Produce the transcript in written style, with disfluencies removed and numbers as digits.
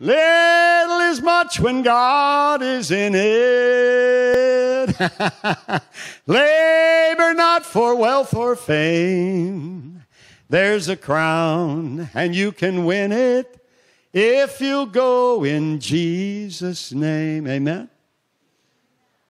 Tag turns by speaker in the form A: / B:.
A: Little is much when God is in it. Labor not for wealth or fame. There's a crown and you can win it if you go in Jesus' name. Amen.